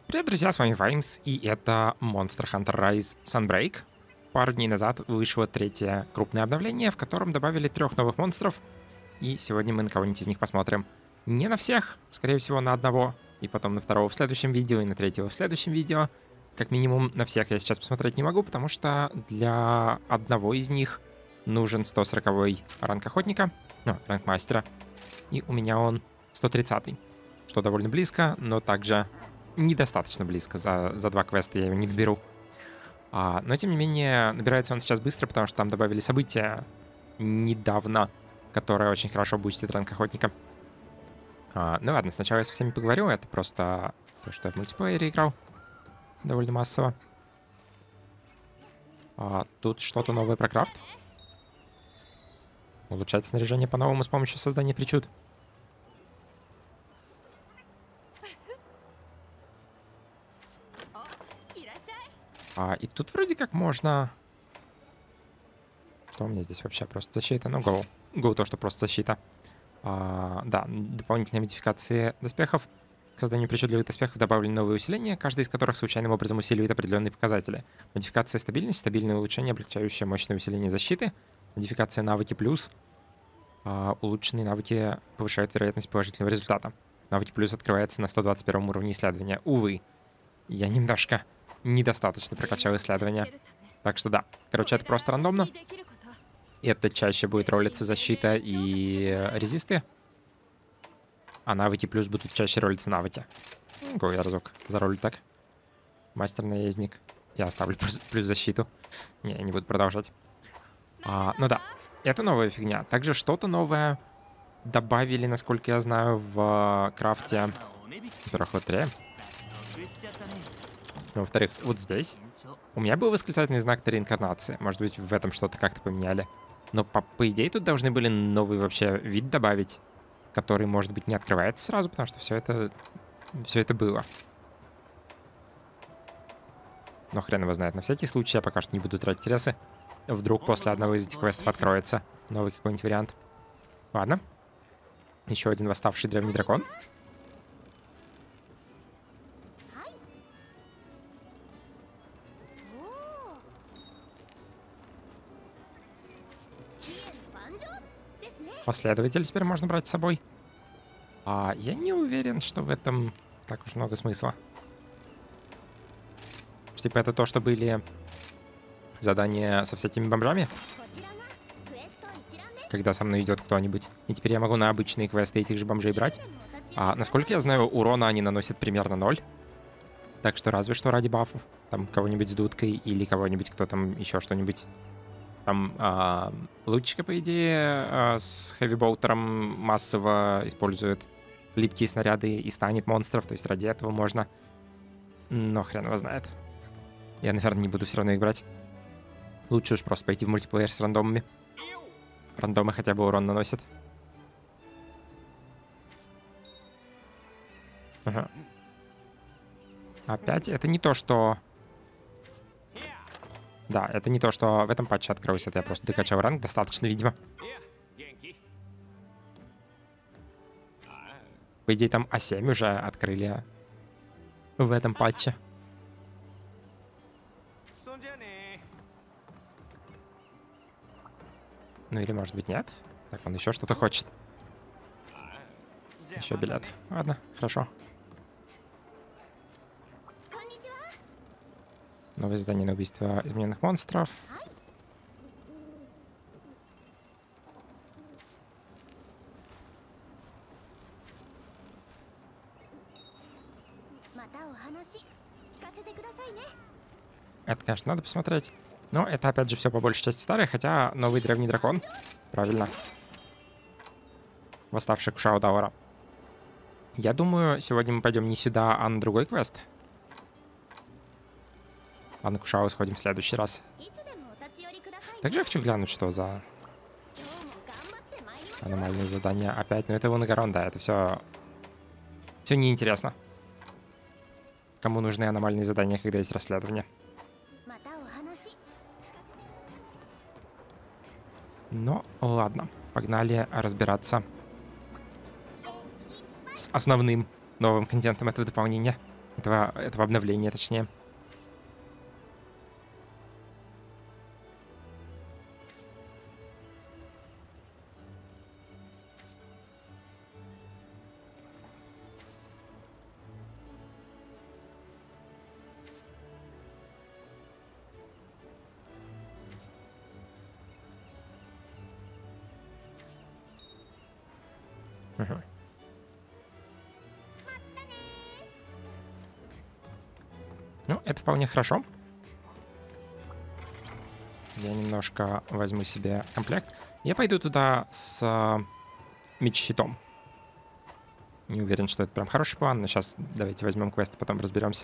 Привет, друзья, с вами Ваймс, и это Monster Hunter Rise Sunbreak. Пару дней назад вышло третье крупное обновление, в котором добавили 3 новых монстров, и сегодня мы на кого-нибудь из них посмотрим. Не на всех, скорее всего на одного, и потом на второго в следующем видео, и на третьего в следующем видео. Как минимум на всех я сейчас посмотреть не могу, потому что для одного из них нужен 140 ранг охотника, ранг мастера, и у меня он 130, что довольно близко, но также недостаточно близко. За 2 квеста я его не доберу. Но, тем не менее, набирается он сейчас быстро, потому что там добавили события недавно, которое очень хорошо бустит ранг охотника. Ну ладно, сначала я со всеми поговорю. Это просто то, что я в мультиплеере играл довольно массово. Тут что-то новое про крафт. Улучшать снаряжение по-новому с помощью создания причуд. И тут вроде как можно... Что у меня здесь вообще? Просто защита? Ну, go. Go то, что просто защита. Да, дополнительные модификации доспехов. К созданию причудливых доспехов добавлены новые усиления, каждый из которых случайным образом усиливает определенные показатели. Модификация стабильность, стабильное улучшение, облегчающее мощное усиление защиты. Модификация навыки плюс. Улучшенные навыки повышают вероятность положительного результата. Навыки плюс открывается на 121 уровне исследования. Увы, я немножко недостаточно прокачал исследования. Так что да. Короче, это просто рандомно. Это чаще будет ролиться защита и резисты. А навыки плюс будут чаще ролиться навыки. Го, я разок заролю так. Мастер-наездник. Я оставлю плюс защиту. Не, я не буду продолжать. Ну да, это новая фигня. Также что-то новое добавили, насколько я знаю, в крафте. Во-первых, в 3. Во-вторых, вот здесь у меня был восклицательный знак реинкарнации. Может быть, в этом что-то как-то поменяли. Но по идее тут должны были новый вообще вид добавить, который, может быть, не открывается сразу, потому что все это было. Но хрен его знает. На всякий случай я пока что не буду тратить ресы. Вдруг после одного из этих квестов откроется новый какой-нибудь вариант. Ладно. Еще один восставший древний дракон. Последователь теперь можно брать с собой. Я не уверен, что в этом так уж много смысла. Типа это то, что были задания со всякими бомжами. Когда со мной идет кто-нибудь. И теперь я могу на обычные квесты этих же бомжей брать. Насколько я знаю, урона они наносят примерно 0. Так что разве что ради бафов. Там кого-нибудь с дудкой или кого-нибудь, кто там еще что-нибудь... Там лучника, по идее, с хэви-болтером массово использует липкие снаряды и станет монстров. То есть ради этого можно. Но хрен его знает. Я, наверное, не буду все равно их брать. Лучше уж просто пойти в мультиплеер с рандомами. Рандомы хотя бы урон наносят. Ага. Опять это не то, что... Да, это не то, что в этом патче открылось. Это я просто докачал ранг. Достаточно, видимо. По идее, там А7 уже открыли в этом патче. Ну или, может быть, нет? Так, он еще что-то хочет. Еще билет. Ладно, хорошо. Новое задание на убийство измененных монстров. Это, конечно, надо посмотреть. Но это, опять же, все по большей части старое, хотя новый древний дракон. Правильно. Восставший Кушао Даора. Я думаю, сегодня мы пойдем не сюда, а на другой квест. А на Кушао сходим в следующий раз. Также я хочу глянуть, что за аномальные задания опять. Но это Вунагарон, да, это все неинтересно. Кому нужны аномальные задания, когда есть расследование? Ну, ладно. Погнали разбираться с основным новым контентом этого дополнения. этого обновления, точнее. Угу. Ну, это вполне хорошо. Я немножко возьму себе комплект. Я пойду туда с меч-щитом. Не уверен, что это прям хороший план, но сейчас давайте возьмем квест, а потом разберемся.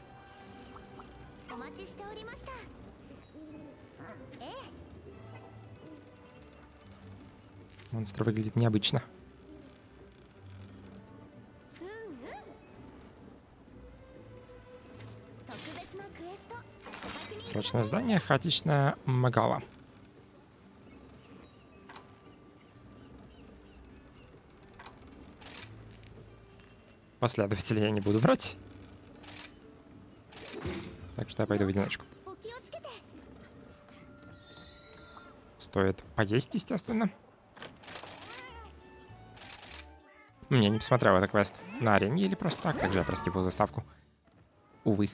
Монстр выглядит необычно. Срочное здание, хаотичная Магала. Последователей я не буду брать. Так что я пойду в одиночку. Стоит поесть, естественно. Я не посмотрел это квест на арене или просто так. Также я проскипал заставку. Увы.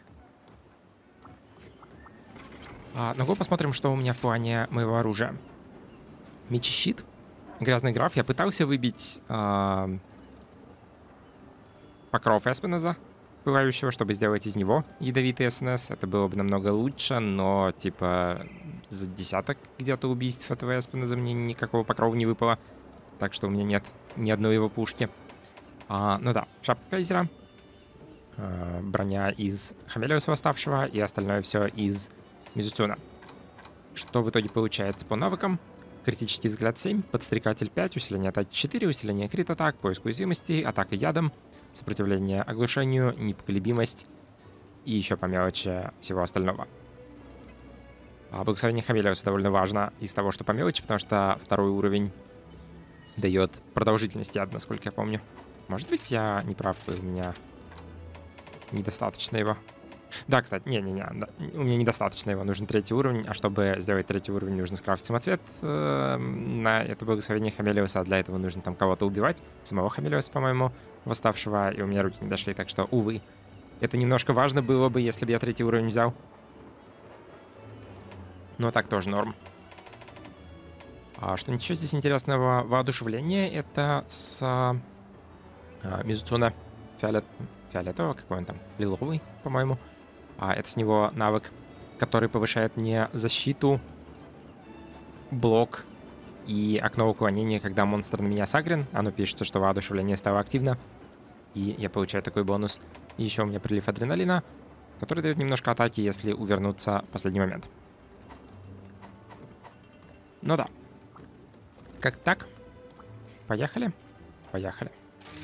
Ну, посмотрим, что у меня в плане моего оружия. Меч и щит. Грязный граф. Я пытался выбить покров Эспиноза, пылающего, чтобы сделать из него ядовитый СНС. Это было бы намного лучше, но, типа, за десяток где-то убийств этого Эспиноза мне никакого покрова не выпало. Так что у меня нет ни одной его пушки. Ну да, шапка Кайзера, броня из Хамелиуса Восставшего и остальное все из Мизуцуна. Что в итоге получается по навыкам? Критический взгляд 7, подстрекатель 5, усиление атаки 4, усиление крит-атак, поиск уязвимостей, атака ядом, сопротивление оглушению, непоколебимость и еще по мелочи всего остального. Благословение Хамелиуса довольно важно из того, что по мелочи, потому что второй уровень дает продолжительность яда, насколько я помню. Может быть, я не прав, и у меня недостаточно его. Да, кстати, не-не-не, да, у меня недостаточно его, нужен третий уровень, а чтобы сделать третий уровень, нужно скрафтить самоцвет на это благословение Хамелиуса, а для этого нужно там кого-то убивать, самого Хамелиуса, по-моему, восставшего, и у меня руки не дошли, так что, увы. Это немножко важно было бы, если бы я третий уровень взял. Но так тоже норм. Что ничего здесь интересного, воодушевление, это с Мизуцуна фиолетового, какой он там, лиловый, по-моему. Это с него навык, который повышает мне защиту, блок и окно уклонения, когда монстр на меня сагрен. Оно пишется, что воодушевление стало активно, и я получаю такой бонус. И еще у меня прилив адреналина, который дает немножко атаки, если увернуться в последний момент. Ну да. Как так? Поехали? Поехали.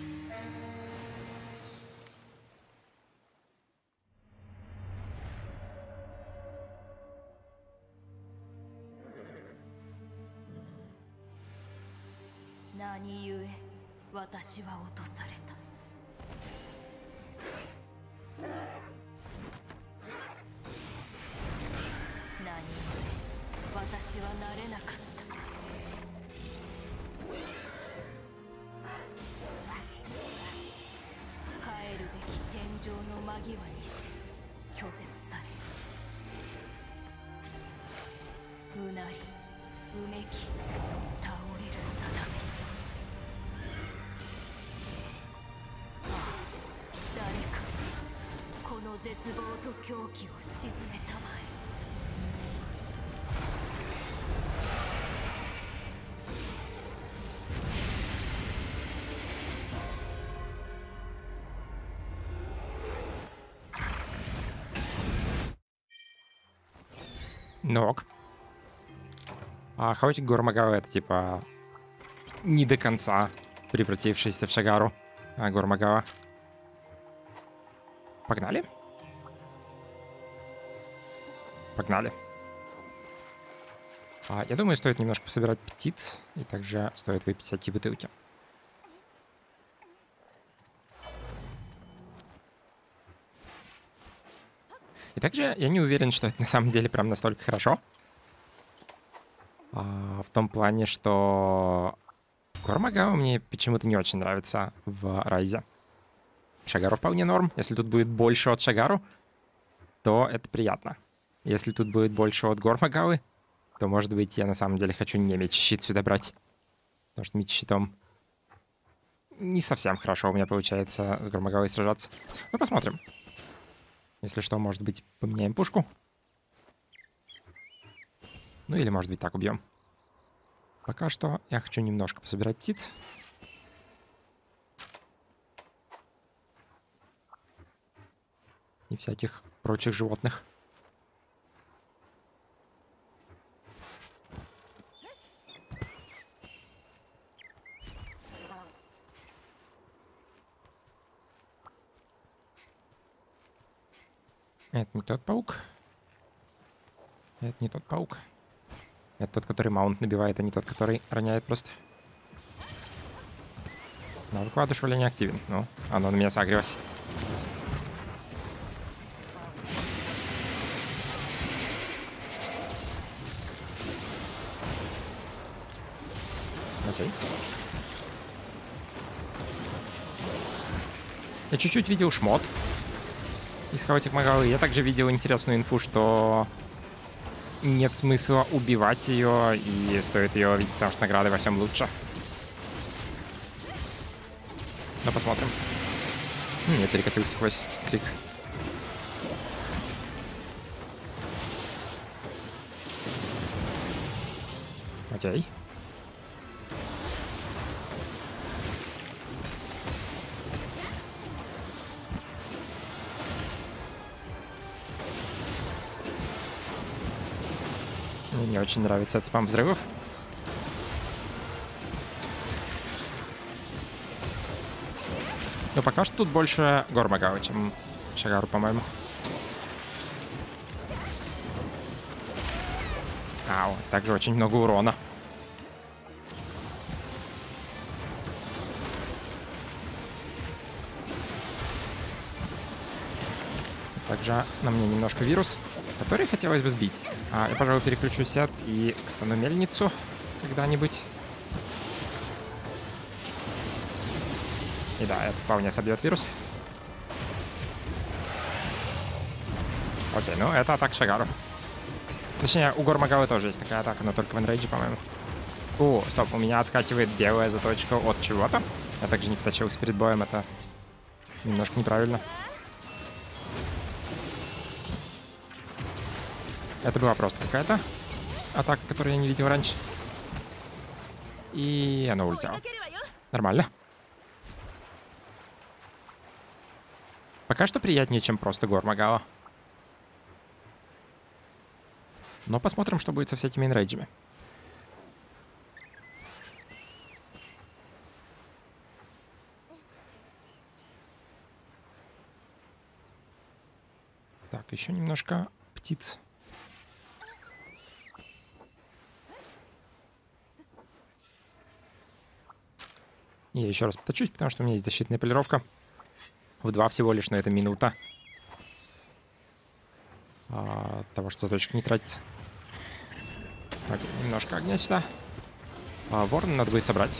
Ног. Хаотик Гормагава — это типа не до конца превратившийся в Шагару Гормагава. Погнали? Погнали. Я думаю, стоит немножко пособирать птиц, и также стоит выпить всякие бутылки. И также я не уверен, что это на самом деле прям настолько хорошо. В том плане, что Гормагау мне почему-то не очень нравится в Райзе. Шагару вполне норм. Если тут будет больше от Шагару, то это приятно. Если тут будет больше от Гормагавы, то, может быть, я на самом деле хочу не меч-щит сюда брать. Потому что меч-щитом не совсем хорошо у меня получается с Гормагавой сражаться. Ну, посмотрим. Если что, может быть, поменяем пушку. Ну, или, может быть, так убьем. Пока что я хочу немножко пособирать птиц. И всяких прочих животных. Это не тот паук. Это не тот паук. Это тот, который маунт набивает, а не тот, который роняет просто. Навык воодушевления активен. Ну, оно на меня сагрилось. Окей. Я чуть-чуть видел шмот из Хаотик Магалы. Я также видел интересную инфу, что нет смысла убивать ее, и стоит ее видеть, потому что награды во всем лучше. Ну, посмотрим. Я перекатился сквозь крик. Окей. Мне не очень нравится этот спам взрывов. Но пока что тут больше Гормагавы, чем Шагару, по-моему. Ау, также очень много урона. Также на мне немножко вирус, который хотелось бы сбить. Я, пожалуй, переключу сет и стану мельницу когда-нибудь. И да, это вполне собьет вирус. Окей, ну это атака Шагару. Точнее, у Гормагавы тоже есть такая атака, но только в энрейдже, по-моему. Стоп, у меня отскакивает белая заточка от чего-то. Я также не поточился перед боем, это немножко неправильно. Это была просто какая-то атака, которую я не видел раньше. И она улетела. Нормально. Пока что приятнее, чем просто Гормагава. Но посмотрим, что будет со всякими инрейджами. Так, еще немножко птиц. Я еще раз поточусь, потому что у меня есть защитная полировка. В 2 всего лишь, но это минута. Того, что заточка не тратится. Окей, немножко огня сюда. Ворона надо будет собрать.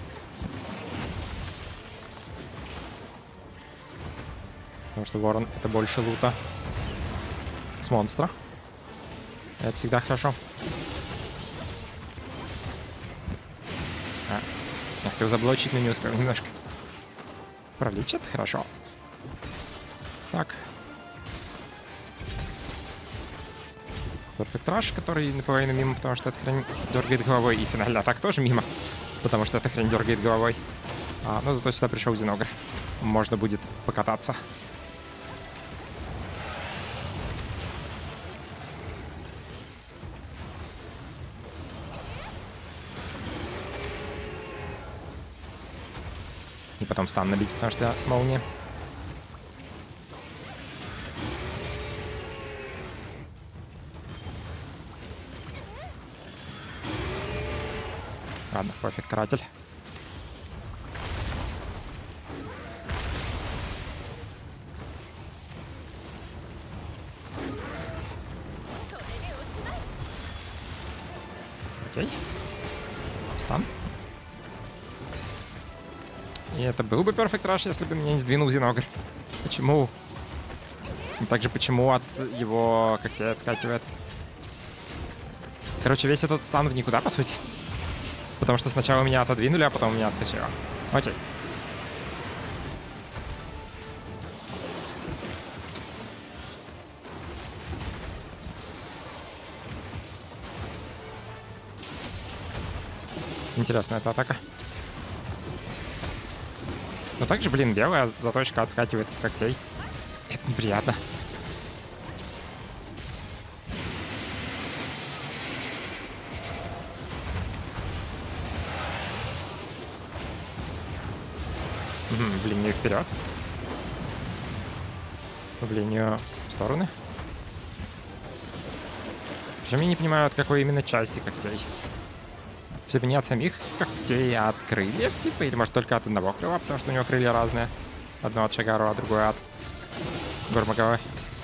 Потому что ворон — это больше лута с монстра. Это всегда хорошо. Я хотел заблочить, но не успел немножко. Провлечь — это хорошо. Так. Perfect Rush, который наполовину мимо, потому что эта хрень дергает головой. И финальная атака тоже мимо, потому что эта хрень дергает головой. Но зато сюда пришел Зиногр. Можно будет покататься. И потом стан набить, потому что молния. Ладно, пофиг, каратель. Окей. Стан. И это был бы Perfect Rush, если бы меня не сдвинул Зиногр. Почему? И также почему от его когтей отскакивает? Короче, весь этот стан в никуда, по сути. Потому что сначала меня отодвинули, а потом меня отскочило. Окей. Интересная эта атака. Но также, блин, белая заточка отскакивает от когтей. Это неприятно. В линию вперед. В линию в стороны. Причем я не понимаю, от какой именно части когтей. Чтобы не от самих когтей, а от крыльев, типа? Или, может, только от одного крыла, потому что у него крылья разные. Одно от Шагару, а другое от Гормаговой.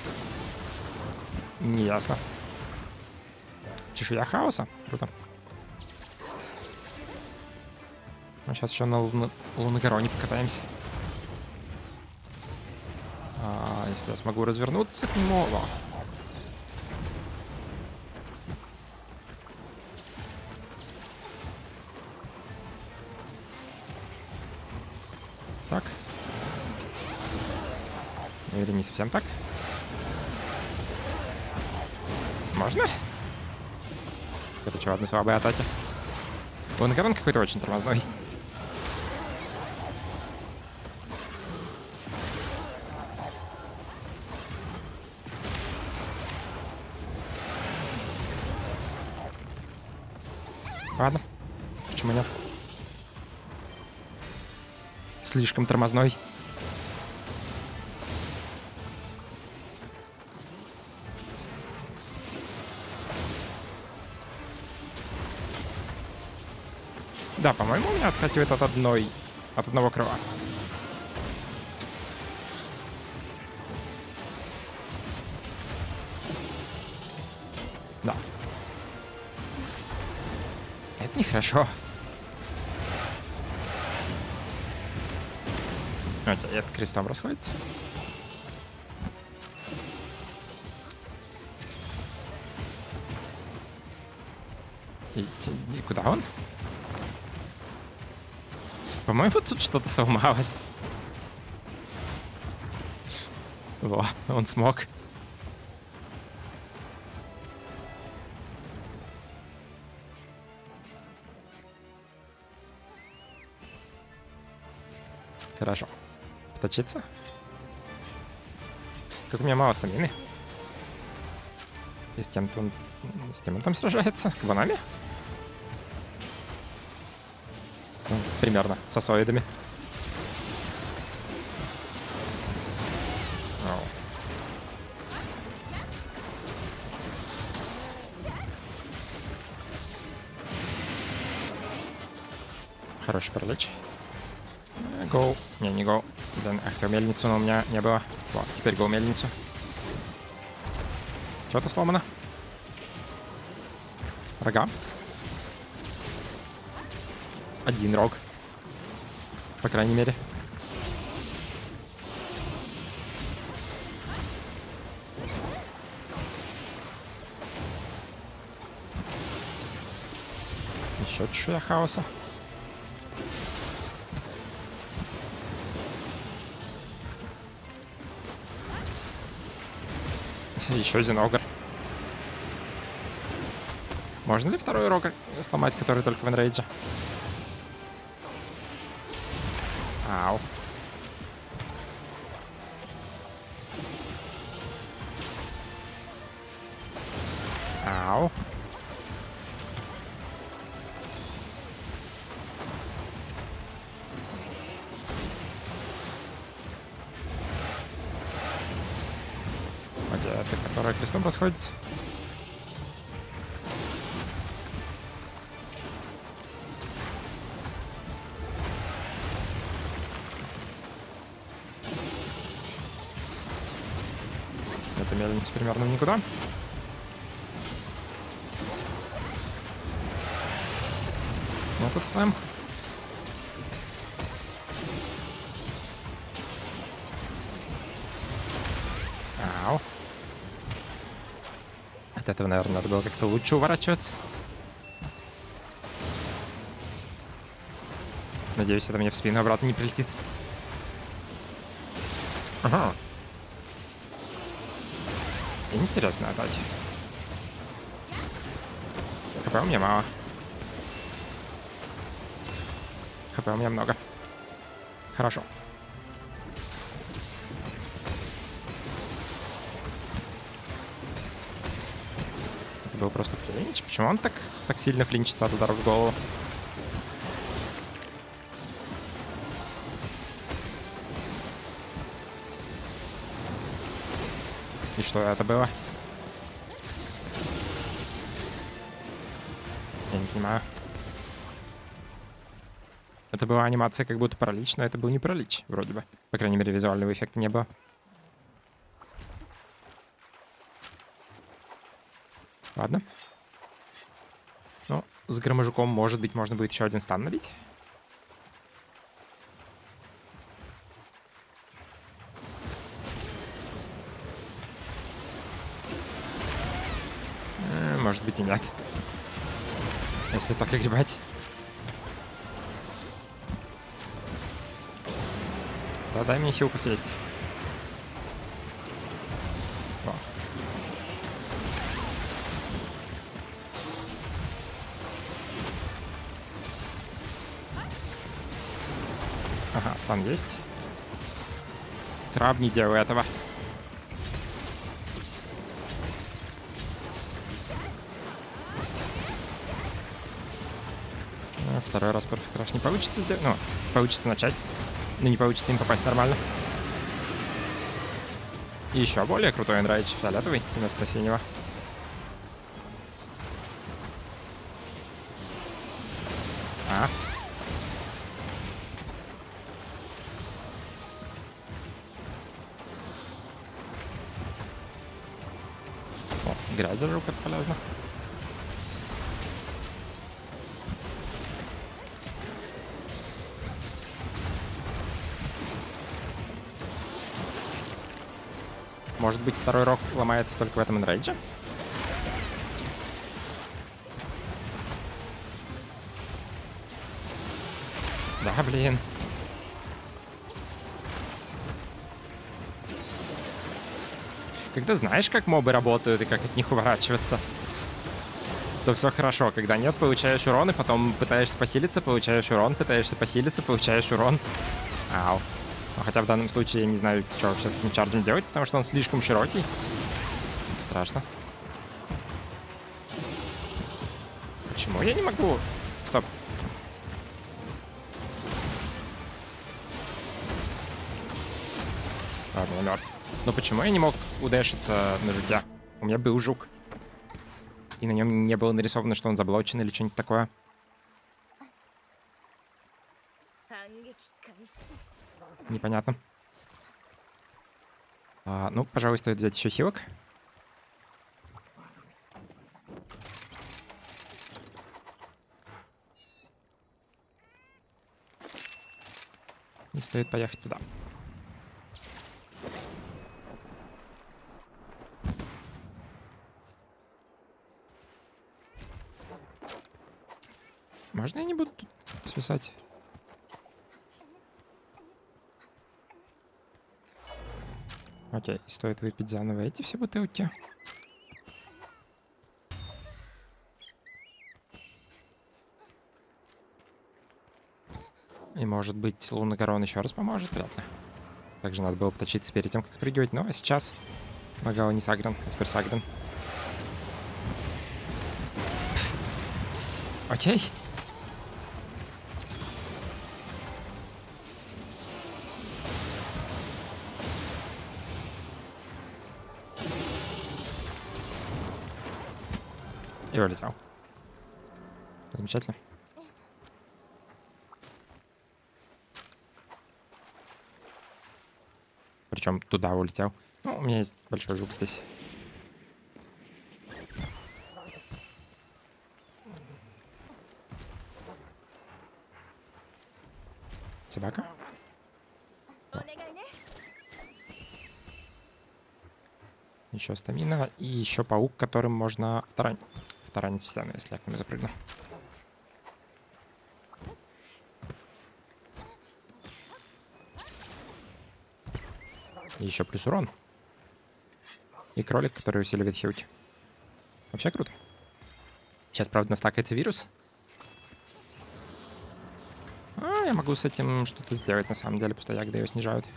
Неясно. Чешуя хаоса. Круто. Мы сейчас еще на Лунгароне покатаемся. Если я смогу развернуться к нему... Во. Так. Или не совсем так. Можно? Это что, одни слабые атаки? Лунгарон какой-то очень тормозной. Ладно. Почему нет? Слишком тормозной. Да, по-моему, у меня отскакивает от одного крыла. Да. Это нехорошо. Окей, это крестом расходится. И куда он? По-моему, тут что-то сломалось. Во, он смог. Хорошо. Вточиться. Как у меня мало стамины. И с кем он там сражается? С кабанами? Ну, примерно. С асоидами. Хороший паралич. Гоу. Не гоу. Блин, хотел мельницу, но у меня не было. Вот, теперь гоу мельницу. Что-то сломано. Рога. Один рог. По крайней мере. Еще чешуя хаоса. Еще один огр. Можно ли второй рог сломать, который только в энрейдже? Ау. Ау. Это которая крестом расходится. Это мельница примерно в никуда. этот слэм. Ау. От этого, наверное, надо было как-то лучше уворачиваться. Надеюсь, это мне в спину обратно не прилетит. Ага. Интересно атаки. ХП у меня мало. ХП у меня много. Хорошо. Это был просто флинч. Почему он так сильно флинчится от удара в голову? И что это было? Я не понимаю. Это была анимация как будто паралич, но это был не паралич, вроде бы. По крайней мере, визуального эффекта не было. Ладно. Ну, с громожуком, может быть, можно будет еще один стан набить. Может быть и нет. Если так играть. Да, дай мне хилку съесть. О. Ага, стан есть. Краб, не делай этого. Второй раз Perfect Rush не получится сделать. Ну, получится начать, но не получится им попасть нормально. И еще более крутой энрайдж фиолетовый вместо синего. А. О, грязь зажег, это полезно. Может быть, второй рог ломается только в этом энрейдже? Да, блин. Когда знаешь, как мобы работают и как от них уворачиваться, то все хорошо. Когда нет, получаешь урон, и потом пытаешься похилиться, получаешь урон, пытаешься похилиться, получаешь урон. Ау. Но хотя в данном случае я не знаю, что вообще с этим чарджем делать, потому что он слишком широкий. Страшно. Почему я не могу? Стоп. Ладно, я мертв. Но почему я не мог удэшиться на жуке? У меня был жук. И на нем не было нарисовано, что он заблочен или что-нибудь такое. Непонятно. Ну, пожалуй, стоит взять еще хилок. И стоит поехать туда. Можно я не буду тут свисать? Окей, стоит выпить заново эти все бутылки. И может быть лунный корон еще раз поможет, вряд ли. Также надо было поточиться перед тем, как спрыгивать. Но сейчас Магала не сагран, а теперь сагран. Окей. И улетел. Замечательно. Причем туда улетел. Ну, у меня есть большой жук здесь. Собака. Еще стамина. И еще паук, которым можно таранить в стену, если я к нему запрыгну. И еще плюс урон. И кролик, который усиливает хилки. Вообще круто. Сейчас, правда, настакается вирус. Я могу с этим что-то сделать, на самом деле. Просто ягоды ее снижают.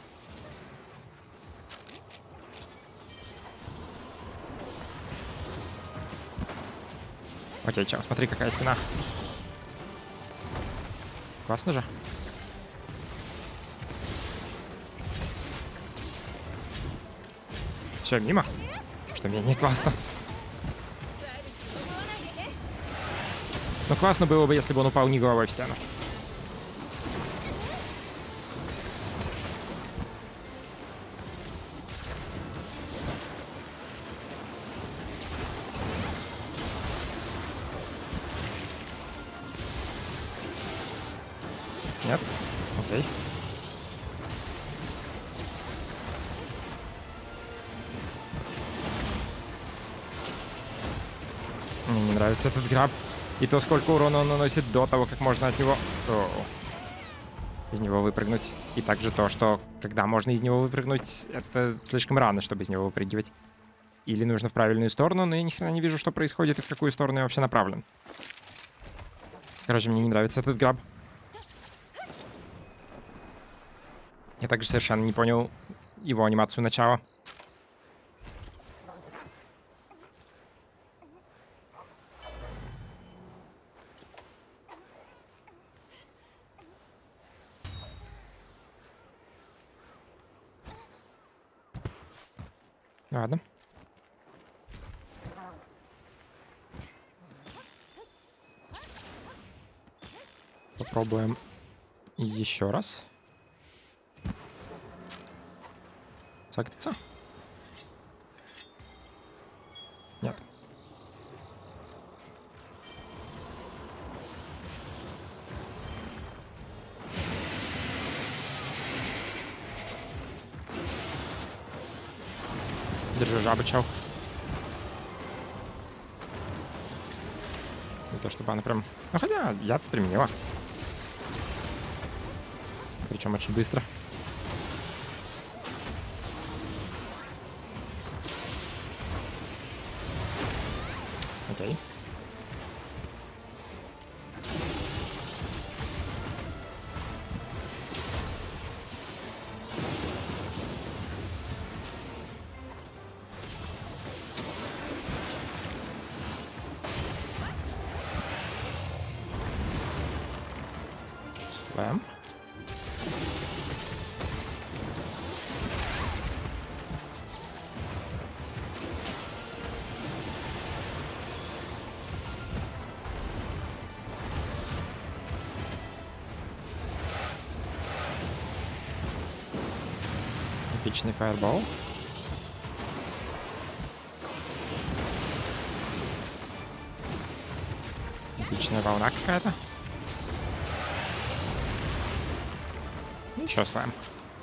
Окей, чел, смотри, какая стена. Классно же. Все, мимо. Что мне не классно. Ну, классно было бы, если бы он упал не головой в стену. Нет? Окей. Мне не нравится этот граб. И то, сколько урона он наносит до того, как можно от него... из него выпрыгнуть. И также то, что когда можно из него выпрыгнуть, это слишком рано, чтобы из него выпрыгивать. Или нужно в правильную сторону, но я ни хрена не вижу, что происходит и в какую сторону я вообще направлен. Короче, мне не нравится этот граб. Я также совершенно не понял его анимацию начала. Ладно. Попробуем еще раз. Сагриться? Нет. Держи жабу, чел. Не то чтобы она прям... Ну хотя, яд применила. Причем очень быстро. Окей. Слэм. Эпичный фаербол. Эпичная волна какая-то. Еще слайм.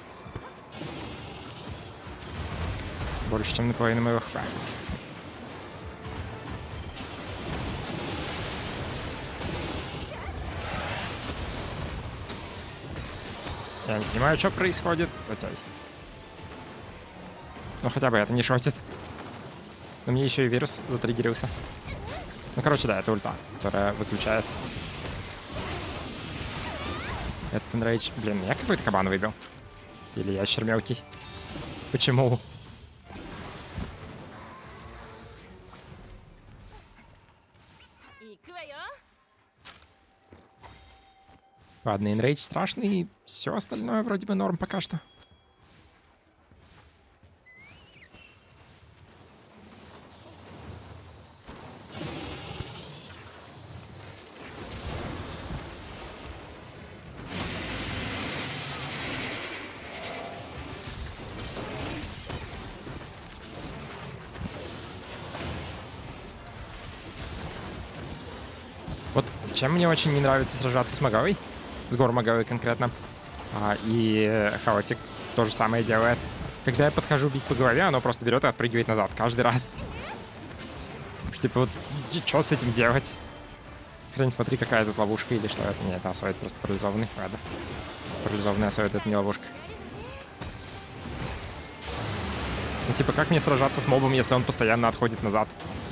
Больше, чем наполовину моего хп. Я не понимаю, что происходит. Окей. Ну хотя бы это не шотит. Но мне еще и вирус затриггерился. Ну короче, да, это ульта, которая выключает. Это Enrage. Блин, меня какой-то кабан выбил. Или ящер мелкий. Почему? Ладно, Enrage страшный, и все остальное вроде бы норм пока что. Вот чем мне очень не нравится сражаться с Магавой, с Гор Магавой конкретно, И Хаотик то же самое делает. Когда я подхожу бить по голове, оно просто берет и отпрыгивает назад каждый раз. Типа вот, что с этим делать? Хрен, смотри, какая тут ловушка или что это. Нет, это Асоид просто парализованный. Ладно. Парализованный Асоид — это не ловушка. Ну типа, как мне сражаться с мобом, если он постоянно отходит назад?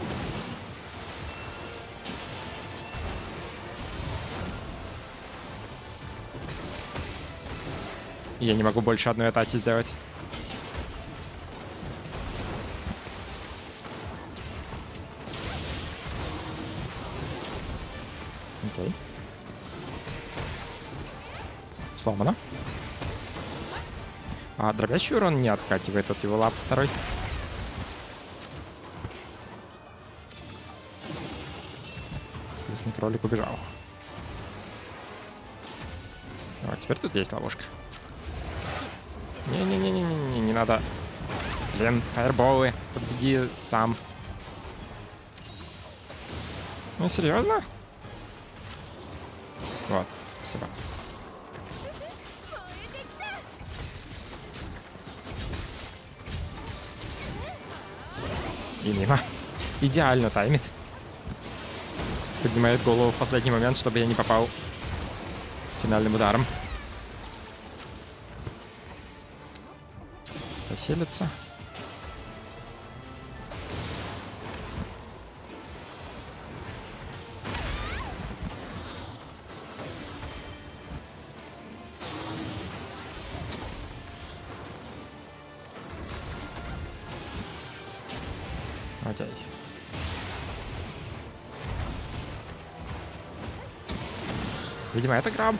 И я не могу больше одной атаки сделать. Окей. Сломано. Дробящий урон не отскакивает от его лап второй. Красный кролик убежал. Вот, теперь тут есть ловушка. Не-не-не-не-не, не надо. Блин, фаерболы. Подбеги сам. Ну, серьезно? Вот, спасибо. И мимо. Идеально таймит. Поднимает голову в последний момент, чтобы я не попал финальным ударом. Похилится. Окей. Видимо, это граб.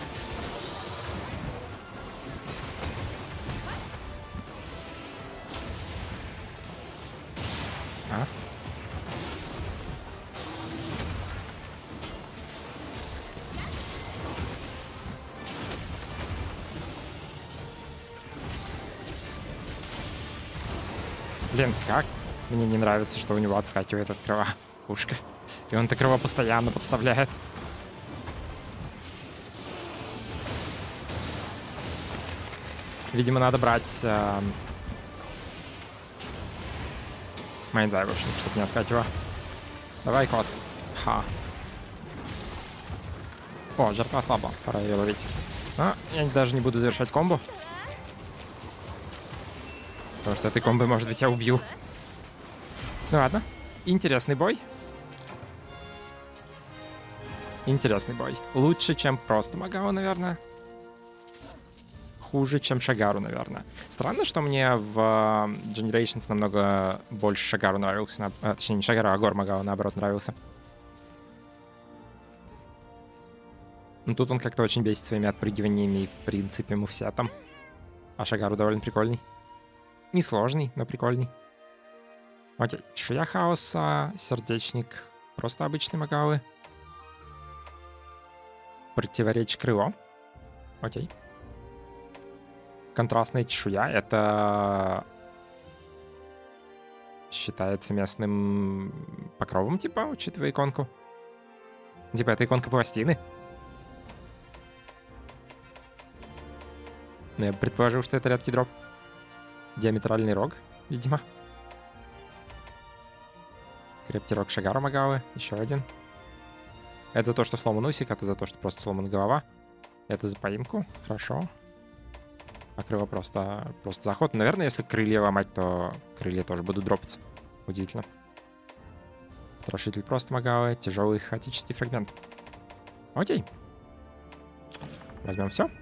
Блин, как? Мне не нравится, что у него отскакивает от крыла ушко. И он это крыло постоянно подставляет. Видимо, надо брать Майнзай, в общем, чтобы не отскакивало. Давай, кот. Ха. О, жертва слаба. Пора ее ловить. Но я даже не буду завершать комбо. Потому что этой комбой, может быть, я убью. Ну ладно. Интересный бой. Интересный бой. Лучше, чем просто Магао, наверное. Хуже, чем Шагару, наверное. Странно, что мне в Generations намного больше Шагару нравился. Точнее, не Шагару, а Гор Магао, наоборот, нравился. Но тут он как-то очень бесит своими отпрыгиваниями и, в принципе, мувсетом. А Шагару довольно прикольный. Несложный, но прикольный. Окей. Чешуя хаоса, сердечник, просто обычный Магавы. Противоречь крыло. Окей. Контрастная чешуя — это считается местным покровом, типа, учитывая иконку. Типа, это иконка пластины. Ну, я предположил, что это редкий дроп. Диаметральный рог, видимо. Крепкий рог Шагару Магавы. Еще один. Это за то, что сломан усик, это за то, что просто сломана голова. Это за поимку. Хорошо. А крыло просто заход. Наверное, если крылья ломать, то крылья тоже будут дропаться. Удивительно. Потрошитель просто Магавы. Тяжелый хаотический фрагмент. Окей. Возьмем все.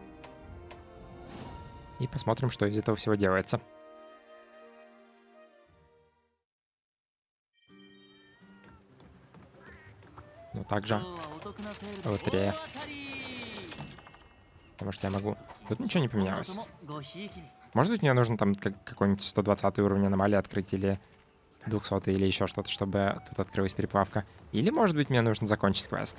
И посмотрим, что из этого всего делается. Ну, также лотерея. Потому что я могу... Тут ничего не поменялось. Может быть, мне нужно там какой-нибудь 120 уровень аномалии открыть, или 200 или еще что-то, чтобы тут открылась переплавка. Или, может быть, мне нужно закончить квест.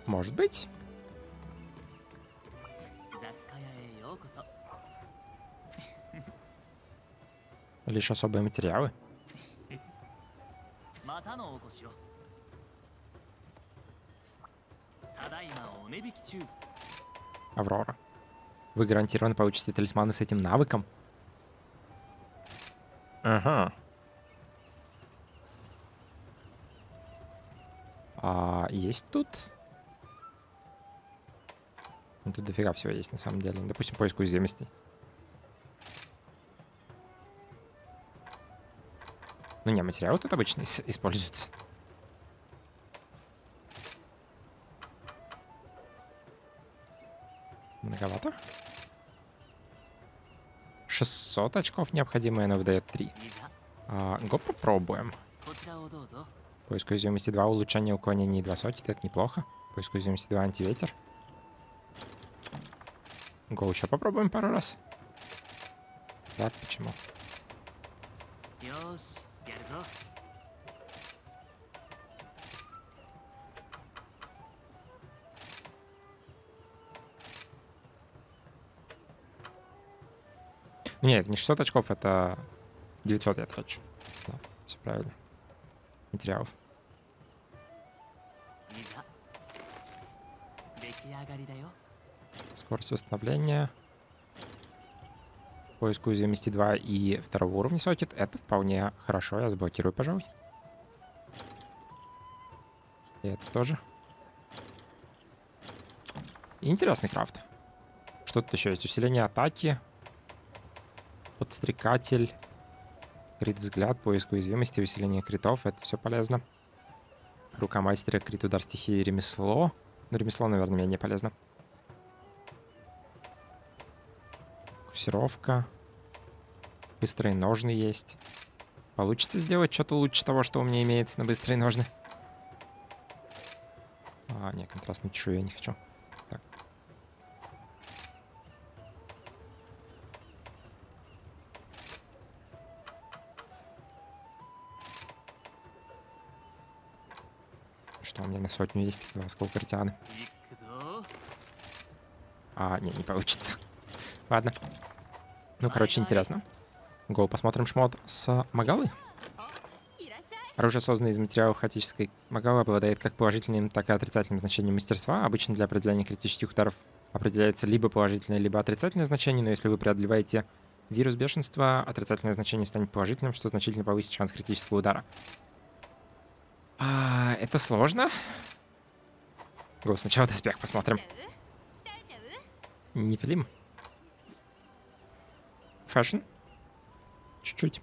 Может быть. Лишь особые материалы. Аврора. Вы гарантированно получите талисманы с этим навыком. Ага. А есть тут? Ну, тут дофига всего есть на самом деле. Допустим, поиск уязвимостей. Ну не, материалы тут обычно используются. Многовато. 600 очков необходимо, и она выдает 3. Го попробуем. Поиск уязвимости 2, улучшение уклонения и 2 сокета, это неплохо. Поиск уязвимости 2, антиветер. Го еще попробуем пару раз. Да, почему? Нет, не 600 очков, это 900 я трачу. Да, все правильно. Материалов. Скорость восстановления. Поиск уязвимости 2 и 2 уровня сокет. Это вполне хорошо. Я заблокирую, пожалуй. И это тоже. И интересный крафт. Что тут еще есть? Усиление атаки. Подстрекатель. Крит взгляд, поиск уязвимости, усиление критов. Это все полезно. Рука мастера, крит, удар стихии, ремесло. Ну, ремесло, наверное, менее полезно. Фокусировка. Быстрые ножны есть. Получится сделать что-то лучше того, что у меня имеется на быстрые ножны? Нет, контрастную чешую я не хочу. Так. Что у меня на 100 есть? 2 осколка ртианы. Не получится. Ладно. Ну, короче, интересно. Го, посмотрим шмот с Магалы. Оружие, созданное из материалов хаотической Магалы, обладает как положительным, так и отрицательным значением мастерства. Обычно для определения критических ударов определяется либо положительное, либо отрицательное значение, но если вы преодолеваете вирус бешенства, отрицательное значение станет положительным, что значительно повысит шанс критического удара. Это сложно. Го, сначала доспех посмотрим. Нефилим. Фэшн. Чуть-чуть.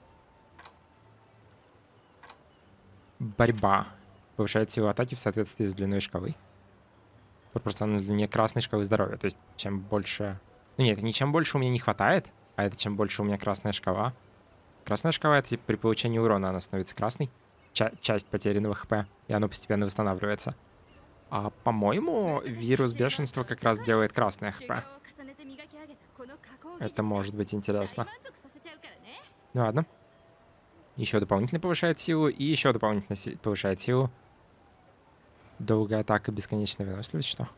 Борьба. Повышает силу атаки в соответствии с длиной шкалы. Пропорционально длине красной шкалы здоровья. То есть, чем больше... Ну нет, это не чем больше у меня не хватает, а это чем больше у меня красная шкала. Красная шкала — это типа при получении урона она становится красной. Часть потерянного хп, и оно постепенно восстанавливается. По-моему, вирус бешенства как раз делает красное хп. Это может быть интересно. Ну ладно. Еще дополнительно повышает силу, и еще дополнительно повышает силу. Долгая атака, бесконечная выносливость, что?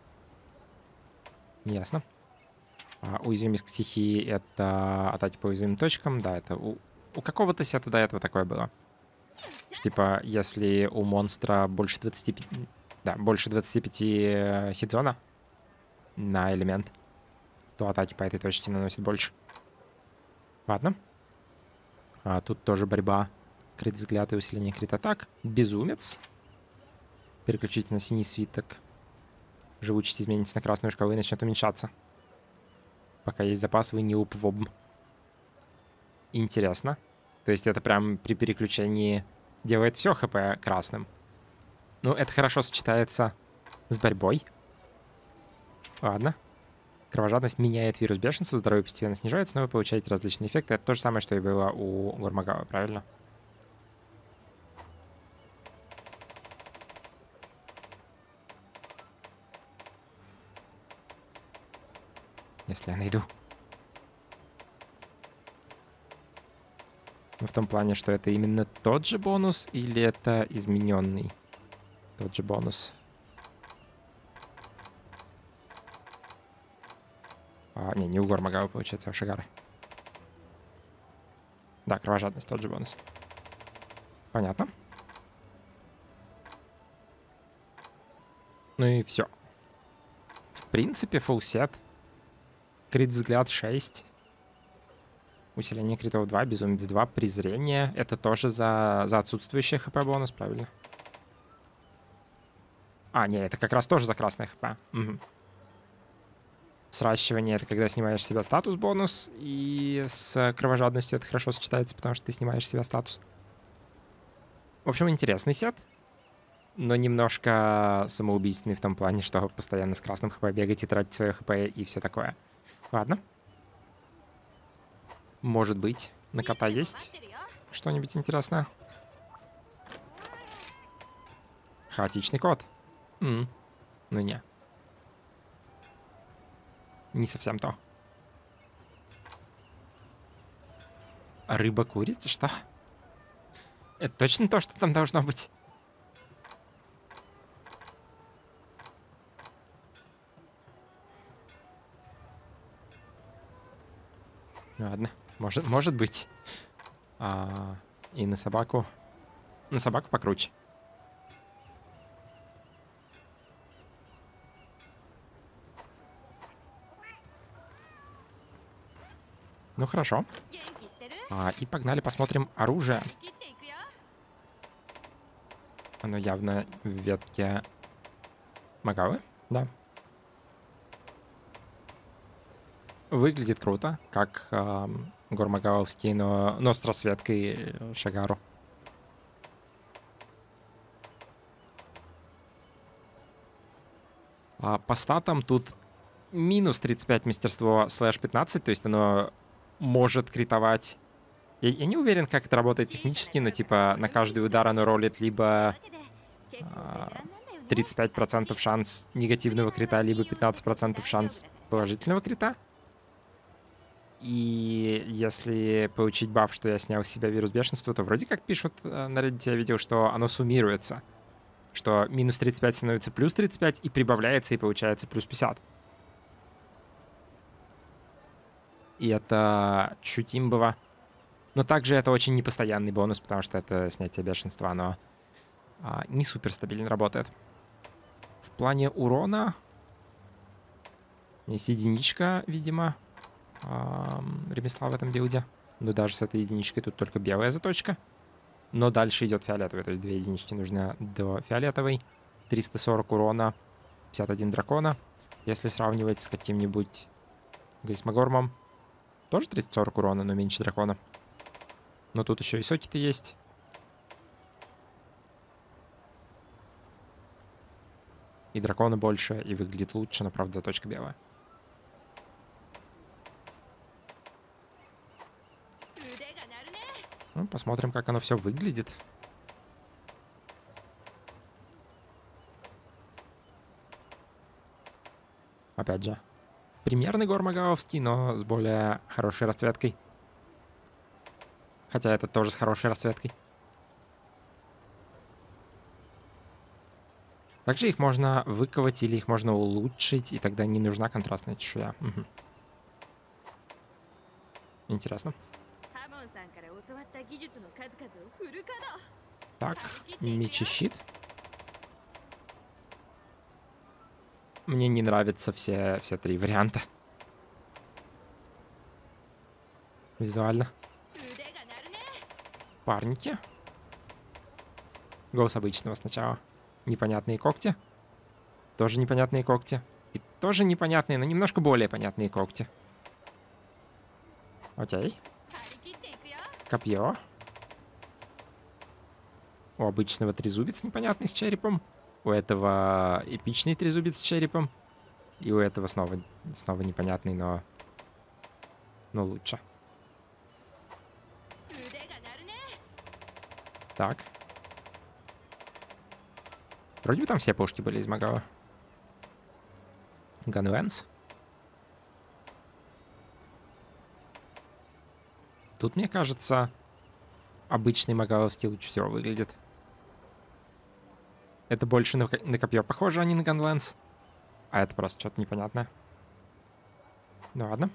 Ясно. Уязвимость к стихии — это атаки по уязвимым точкам. Да, это у какого-то сета до этого такое было. Что, типа, если у монстра больше 25... Да, больше 25 хитзона на элемент, то атаки по этой точке наносят больше. Ладно. Тут тоже борьба. Крит взгляд и усиление крит атак. Безумец. Переключить на синий свиток. Живучесть изменится на красную шкалу и начнет уменьшаться. Пока есть запас, вы не упвоб. Интересно. То есть это прям при переключении делает все хп красным. Ну, это хорошо сочетается с борьбой. Ладно. Кровожадность меняет вирус бешенства, здоровье постепенно снижается, но вы получаете различные эффекты. Это то же самое, что и было у Гормагала, правильно? Если я найду. Но в том плане, что это именно тот же бонус или это измененный? Тот же бонус. Не у Гормагава, получается, а у Шагары. Да, кровожадность, тот же бонус. Понятно. Ну и все. В принципе, фулл-сет. Крит взгляд 6. Усиление критов 2, безумец 2, презрение. Это тоже за отсутствующий хп бонус, правильно? Не, это как раз тоже за красный хп. Угу. Сращивание — это когда снимаешь с себя статус бонус, и с кровожадностью это хорошо сочетается, потому что ты снимаешь с себя статус. В общем, интересный сет, но немножко самоубийственный в том плане, что постоянно с красным хп бегать и тратить свое хп и все такое. Ладно. Может быть, на кота есть что-нибудь интересное? Хаотичный кот. Ну не. Не совсем то. Рыба-курица? Что? Это точно то, что там должно быть? Ладно, может быть. И на собаку... На собаку покруче. Ну хорошо. И погнали посмотрим оружие. Оно явно в ветке Магавы, да. Выглядит круто, как гормагавовский, но с расцветкой Шагару. По статам тут минус 35 мастерство слэш 15, то есть оно может критовать. Я не уверен, как это работает технически, но типа на каждый удар оно ролит либо 35% шанс негативного крита, либо 15% шанс положительного крита. И если получить баф, что я снял с себя вирус бешенства, то вроде как пишут на Reddit, я видел, что оно суммируется. Что минус 35 становится плюс 35 и прибавляется, и получается плюс 50. И это чуть имбово. Но также это очень непостоянный бонус, потому что это снятие бешенства, оно не супер стабильно работает. В плане урона есть единичка, видимо, ремесла в этом билде. Но даже с этой единичкой тут только белая заточка. Но дальше идет фиолетовый, то есть 2 единички нужно до фиолетовой. 340 урона, 51 дракона. Если сравнивать с каким-нибудь Гейсмагормом, тоже 340 урона, но меньше дракона. Но тут еще и соки-то есть. И дракона больше, и выглядит лучше, но правда заточка белая. Ну, посмотрим, как оно все выглядит. Опять же, примерный гормагавовский, но с более хорошей расцветкой. Хотя это тоже с хорошей расцветкой. Также их можно выковать или их можно улучшить, и тогда не нужна контрастная чешуя. Угу. Интересно. Так, меч и щит. Мне не нравятся все 3 варианта. Визуально. Парники. Гоус обычного сначала. Непонятные когти. Тоже непонятные когти. И тоже непонятные, но немножко более понятные когти. Окей. Копье. У обычного трезубец непонятный с черепом. У этого эпичный трезубец с черепом. И у этого снова непонятный, но лучше. Так. Вроде бы там все пушки были из Магава. Ганвенс. Тут, мне кажется, обычный магавовский лучше всего выглядит. Это больше на копье похоже, а не на ганленс. А это просто что-то непонятное. Ну ладно.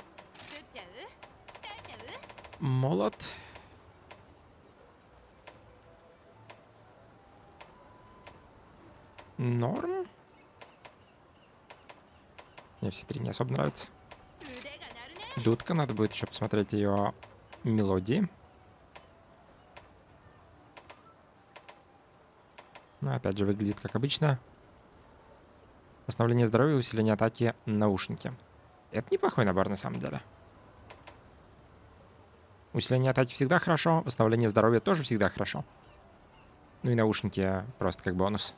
Молот. Норм. Мне все три не особо нравятся. Дудка, надо будет еще посмотреть ее мелодии. Но опять же выглядит как обычно. Восстановление здоровья, усиление атаки, наушники. Это неплохой набор на самом деле. Усиление атаки всегда хорошо, восстановление здоровья тоже всегда хорошо. Ну и наушники просто как бонус.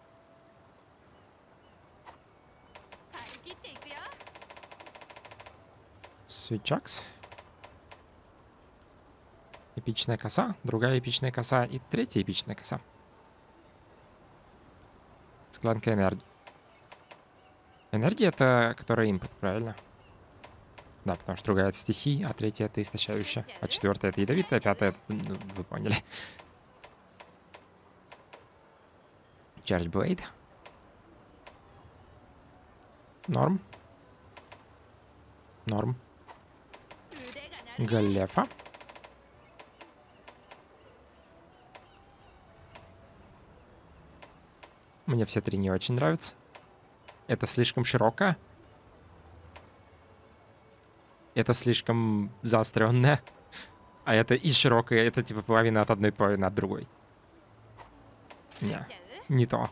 Свитчакс. Эпичная коса, другая эпичная коса и третья эпичная коса. Склянка энергии. Энергия — это которая импульс, правильно? Да, потому что другая — это стихии, а третья — это истощающая, а четвертая — это ядовитая, а пятая — ну, вы поняли. Charge Blade. Норм. Норм. Галефа. Мне все три не очень нравятся. Это слишком широко. Это слишком заостренное. А это и широкое, это типа половина от одной, половина от другой. Не то.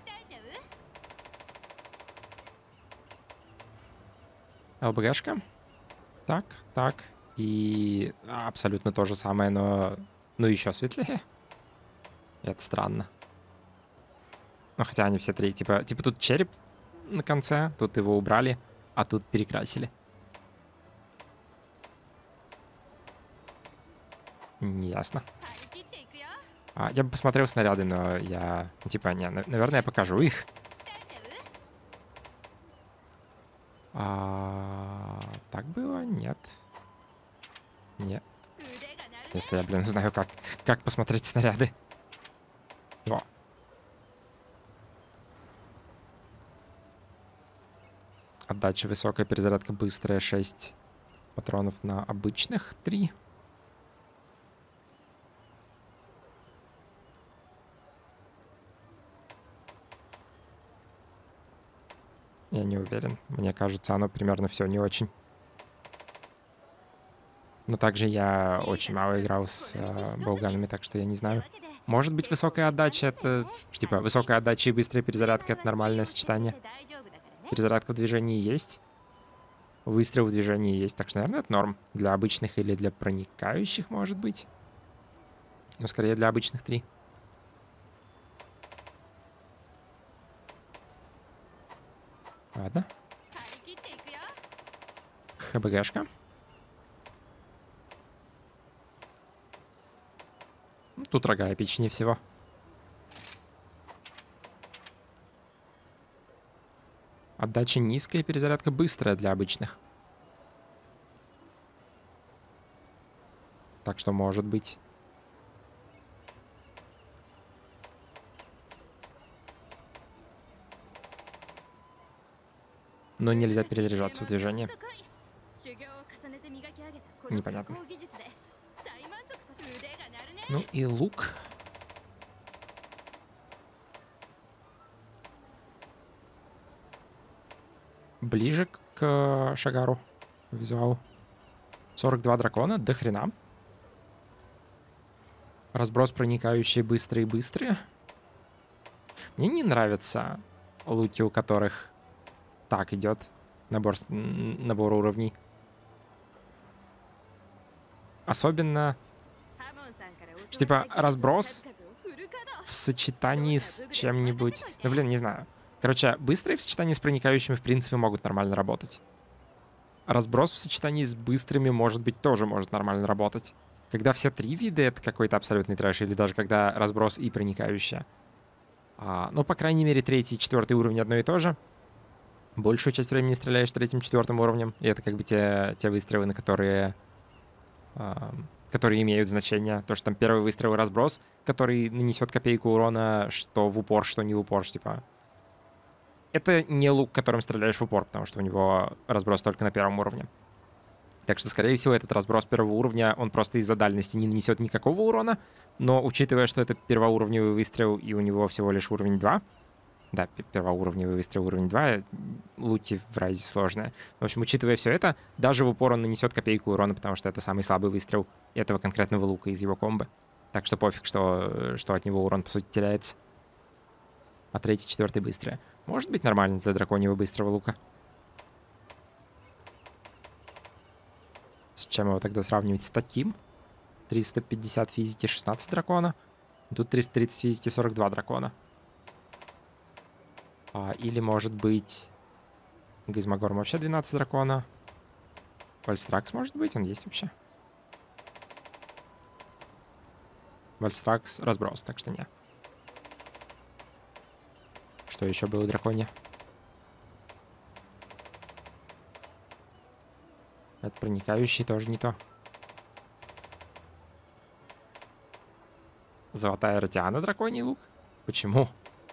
ЛБГшка. Так, так. И абсолютно то же самое, но еще светлее. Это странно. Ну, хотя они все три, типа тут череп на конце, тут его убрали, а тут перекрасили. Неясно. Я бы посмотрел снаряды, но я... Типа, не, наверное, я покажу их. Так было? Нет. Нет. Если я, блин, знаю, как посмотреть снаряды. Во. Отдача высокая, перезарядка быстрая, 6 патронов на обычных 3. Я не уверен. Мне кажется, оно примерно все не очень. Но также я очень мало играл с болганами, так что я не знаю. Может быть, высокая отдача — это... Типа, высокая отдача и быстрая перезарядка — это нормальное сочетание. Перезарядка в движении есть. Выстрел в движении есть. Так что, наверное, это норм. Для обычных или для проникающих, может быть. Но скорее для обычных 3. Ладно. ХБГшка. Тут рога эпичнее всего. Отдача низкая, перезарядка быстрая для обычных. Так что может быть. Но нельзя перезаряжаться в движении. Непонятно. Ну и лук. Ближе к Шагару. Визуал. 42 дракона, до хрена. Разброс проникающие быстрые. Мне не нравятся луки, у которых так идет набор уровней. Особенно, типа, разброс в сочетании с чем-нибудь. Ну, блин, не знаю. Короче, быстрые в сочетании с проникающими, в принципе, могут нормально работать. Разброс в сочетании с быстрыми, может быть, тоже может нормально работать. Когда все три вида — это какой-то абсолютный трэш, или даже когда разброс и проникающие. Ну, по крайней мере, третий и четвертый уровень одно и то же. Большую часть времени стреляешь третьим-четвертым уровнем, и это как бы те выстрелы, на которые имеют значение. То, что там первый выстрел и разброс, который нанесет копейку урона, что в упор, что не в упор, типа. Это не лук, которым стреляешь в упор, потому что у него разброс только на первом уровне. Так что, скорее всего, этот разброс первого уровня, он просто из-за дальности не нанесет никакого урона. Но учитывая, что это первоуровневый выстрел, и у него всего лишь уровень 2, да, первоуровневый выстрел уровень 2, луки в райзе сложные. В общем, учитывая все это, даже в упор он нанесет копейку урона, потому что это самый слабый выстрел этого конкретного лука из его комбо. Так что пофиг, что от него урон, по сути, теряется. А третий, четвертый быстрые. Может быть нормально для драконьего быстрого лука. С чем его тогда сравнивать? С таким? 350 физики, 16 дракона. Тут 330 физики, 42 дракона. Или, может быть, Газмагорм вообще 12 дракона. Вальстракс, может быть, он есть вообще? Вальстракс разброс, так что не. Что еще было у драконе? Это проникающий тоже не то. Золотая Родиана, драконий лук? Почему?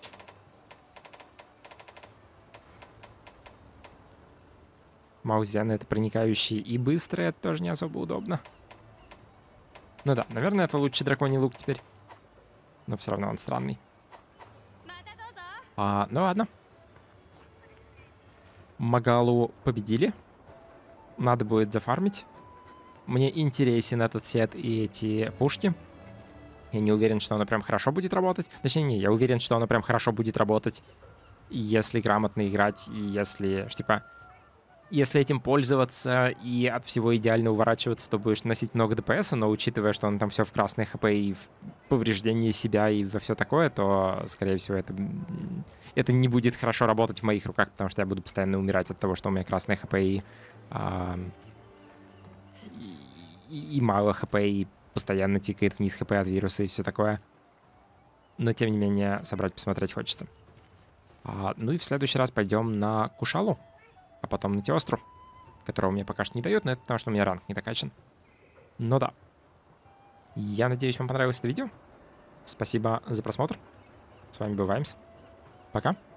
Маузен — это проникающий и быстрый, это тоже не особо удобно. Ну да, наверное, это лучший драконий лук теперь. Но все равно он странный. Ну ладно. Магалу победили. Надо будет зафармить. Мне интересен этот сет и эти пушки. Я не уверен, что оно прям хорошо будет работать. Точнее, не, я уверен, что оно прям хорошо будет работать, если грамотно играть, и если, типа, если этим пользоваться и от всего идеально уворачиваться, то будешь носить много ДПС, но учитывая, что он там все в красной хп и в повреждении себя и во все такое, то, скорее всего, это не будет хорошо работать в моих руках, потому что я буду постоянно умирать от того, что у меня красная хп и мало хп, и постоянно тикает вниз хп от вируса и все такое. Но, тем не менее, собрать, посмотреть хочется. Ну и в следующий раз пойдем на Кушалу, а потом на Теостру, которого мне пока что не дают, но это потому, что у меня ранг не докачан. Но да. Я надеюсь, вам понравилось это видео. Спасибо за просмотр. С вами был Ваймс. Пока.